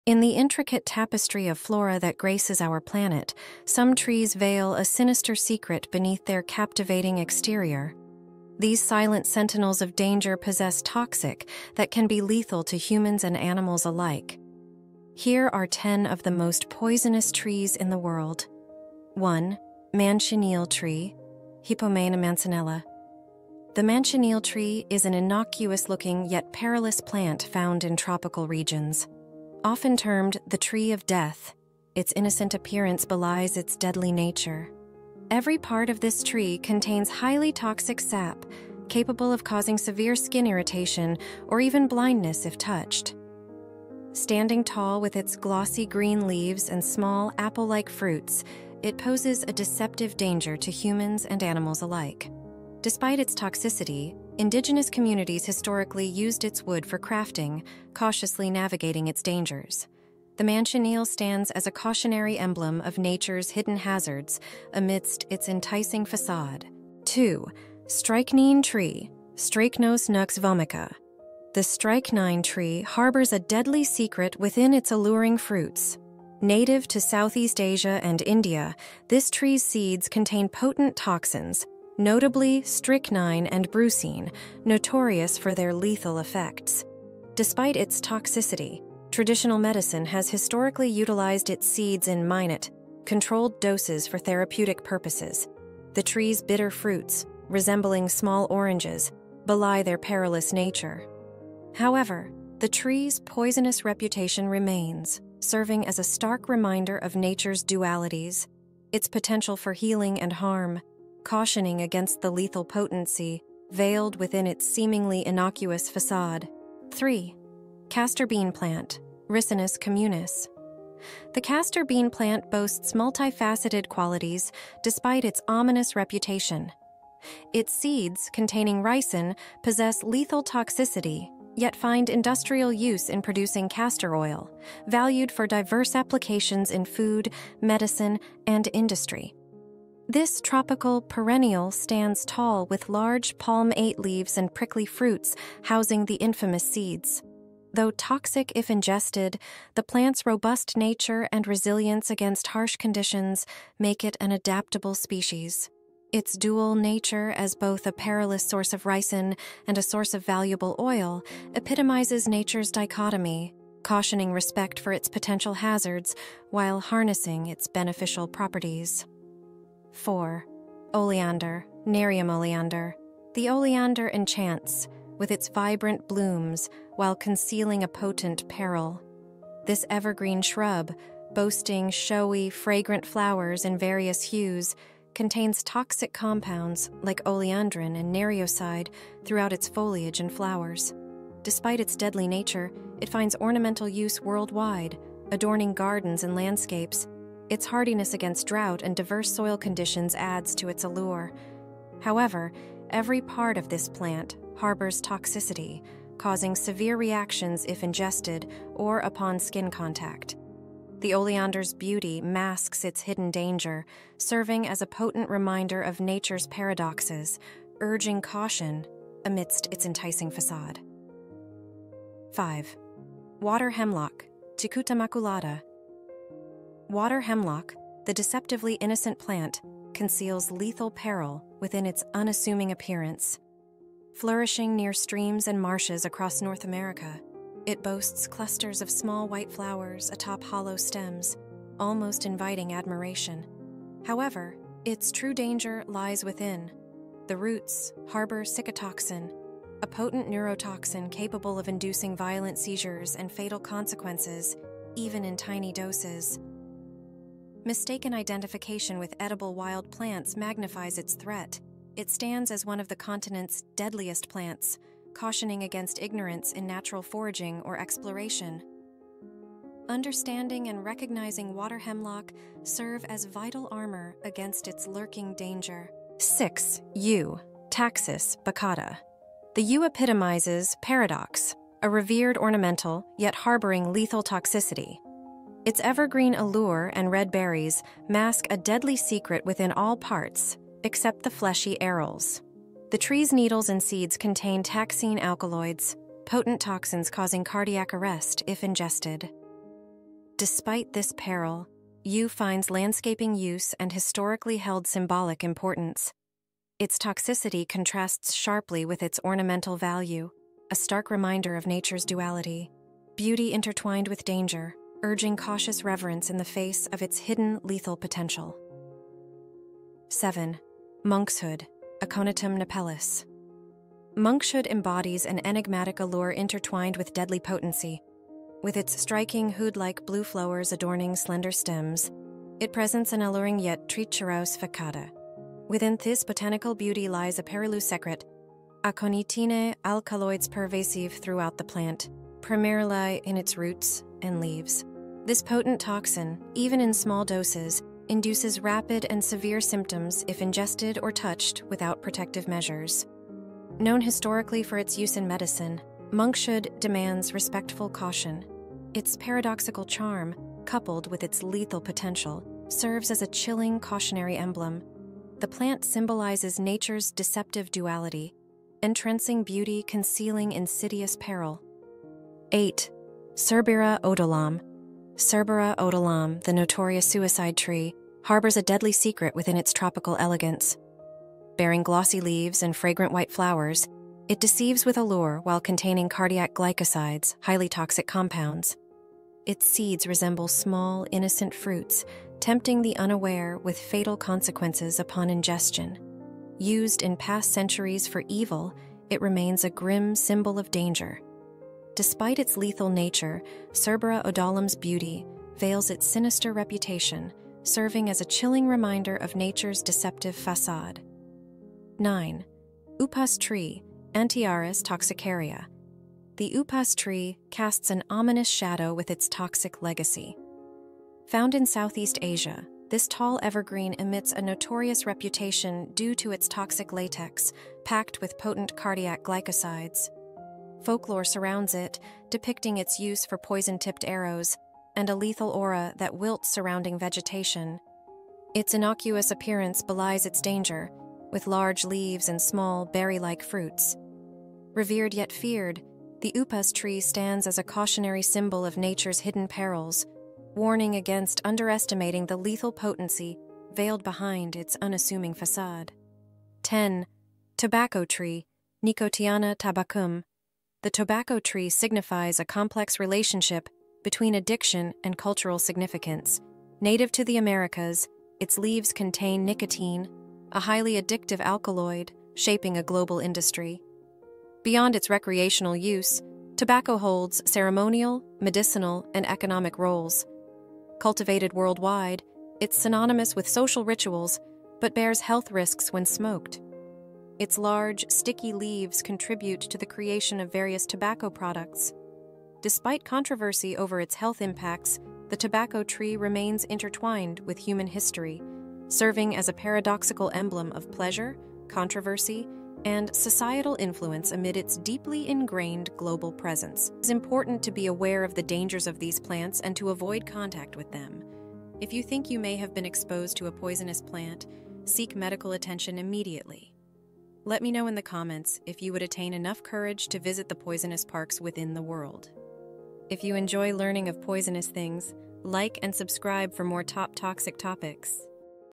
In the intricate tapestry of flora that graces our planet, some trees veil a sinister secret beneath their captivating exterior. These silent sentinels of danger possess toxic that can be lethal to humans and animals alike. Here are 10 of the most poisonous trees in the world. 1. Manchineel tree, Hippomane mancinella. The Manchineel tree is an innocuous-looking yet perilous plant found in tropical regions. Often termed the tree of death, its innocent appearance belies its deadly nature. Every part of this tree contains highly toxic sap, capable of causing severe skin irritation or even blindness if touched. Standing tall with its glossy green leaves and small apple-like fruits, it poses a deceptive danger to humans and animals alike. Despite its toxicity, indigenous communities historically used its wood for crafting, cautiously navigating its dangers. The Manchineel stands as a cautionary emblem of nature's hidden hazards amidst its enticing facade. 2. Strychnine tree, Strychnos nux vomica. The strychnine tree harbors a deadly secret within its alluring fruits. Native to Southeast Asia and India, this tree's seeds contain potent toxins, notably strychnine and brucine, notorious for their lethal effects. Despite its toxicity, traditional medicine has historically utilized its seeds in minute, controlled doses for therapeutic purposes. The tree's bitter fruits, resembling small oranges, belie their perilous nature. However, the tree's poisonous reputation remains, serving as a stark reminder of nature's dualities, its potential for healing and harm, cautioning against the lethal potency veiled within its seemingly innocuous facade. 3. Castor bean plant, Ricinus communis. The castor bean plant boasts multifaceted qualities despite its ominous reputation. Its seeds, containing ricin, possess lethal toxicity, yet find industrial use in producing castor oil, valued for diverse applications in food, medicine, and industry. This tropical perennial stands tall with large palmate leaves and prickly fruits housing the infamous seeds. Though toxic if ingested, the plant's robust nature and resilience against harsh conditions make it an adaptable species. Its dual nature as both a perilous source of ricin and a source of valuable oil epitomizes nature's dichotomy, cautioning respect for its potential hazards while harnessing its beneficial properties. 4. Oleander Narium oleander. The oleander enchants, with its vibrant blooms, while concealing a potent peril. This evergreen shrub, boasting showy, fragrant flowers in various hues, contains toxic compounds like oleandrin and nariocide throughout its foliage and flowers. Despite its deadly nature, it finds ornamental use worldwide, adorning gardens and landscapes. Its hardiness against drought and diverse soil conditions adds to its allure. However, every part of this plant harbors toxicity, causing severe reactions if ingested or upon skin contact. The oleander's beauty masks its hidden danger, serving as a potent reminder of nature's paradoxes, urging caution amidst its enticing facade. 5. Water hemlock, Cicuta maculata. Water hemlock, the deceptively innocent plant, conceals lethal peril within its unassuming appearance. Flourishing near streams and marshes across North America, it boasts clusters of small white flowers atop hollow stems, almost inviting admiration. However, its true danger lies within. The roots harbor cicutoxin, a potent neurotoxin capable of inducing violent seizures and fatal consequences, even in tiny doses. Mistaken identification with edible wild plants magnifies its threat. It stands as one of the continent's deadliest plants, cautioning against ignorance in natural foraging or exploration. Understanding and recognizing water hemlock serve as vital armor against its lurking danger. 6. U. Taxus baccata. The U epitomizes paradox, a revered ornamental yet harboring lethal toxicity. Its evergreen allure and red berries mask a deadly secret within all parts, except the fleshy arils. The tree's needles and seeds contain taxine alkaloids, potent toxins causing cardiac arrest if ingested. Despite this peril, U finds landscaping use and historically held symbolic importance. Its toxicity contrasts sharply with its ornamental value, a stark reminder of nature's duality. Beauty intertwined with danger, urging cautious reverence in the face of its hidden lethal potential. 7. Monkshood, Aconitum napellus. Monkshood embodies an enigmatic allure intertwined with deadly potency. With its striking hood-like blue flowers adorning slender stems, it presents an alluring yet treacherous facade. Within this botanical beauty lies a Peril U secret, aconitine alkaloids pervasive throughout the plant, primarily in its roots and leaves. This potent toxin, even in small doses, induces rapid and severe symptoms if ingested or touched without protective measures. Known historically for its use in medicine, monkshood demands respectful caution. Its paradoxical charm, coupled with its lethal potential, serves as a chilling cautionary emblem. The plant symbolizes nature's deceptive duality, entrancing beauty concealing insidious peril. 8. Cerbera odolum. Cerbera odolum, the notorious suicide tree, harbors a deadly secret within its tropical elegance. Bearing glossy leaves and fragrant white flowers, it deceives with allure while containing cardiac glycosides, highly toxic compounds. Its seeds resemble small, innocent fruits, tempting the unaware with fatal consequences upon ingestion. Used in past centuries for evil, it remains a grim symbol of danger. Despite its lethal nature, Cerbera odolum's beauty veils its sinister reputation, serving as a chilling reminder of nature's deceptive facade. 9. Upas tree, Antiaris toxicaria. The Upas tree casts an ominous shadow with its toxic legacy. Found in Southeast Asia, this tall evergreen emits a notorious reputation due to its toxic latex, packed with potent cardiac glycosides. Folklore surrounds it, depicting its use for poison-tipped arrows, and a lethal aura that wilts surrounding vegetation. Its innocuous appearance belies its danger, with large leaves and small, berry-like fruits. Revered yet feared, the Upas tree stands as a cautionary symbol of nature's hidden perils, warning against underestimating the lethal potency veiled behind its unassuming facade. 10. Tobacco tree, Nicotiana tabacum. The tobacco tree signifies a complex relationship between addiction and cultural significance. Native to the Americas, its leaves contain nicotine, a highly addictive alkaloid, shaping a global industry. Beyond its recreational use, tobacco holds ceremonial, medicinal, and economic roles. Cultivated worldwide, it's synonymous with social rituals, but bears health risks when smoked. Its large, sticky leaves contribute to the creation of various tobacco products. Despite controversy over its health impacts, the tobacco tree remains intertwined with human history, serving as a paradoxical emblem of pleasure, controversy, and societal influence amid its deeply ingrained global presence. It's important to be aware of the dangers of these plants and to avoid contact with them. If you think you may have been exposed to a poisonous plant, seek medical attention immediately. Let me know in the comments if you would attain enough courage to visit the poisonous parks within the world. If you enjoy learning of poisonous things, like and subscribe for more top toxic topics.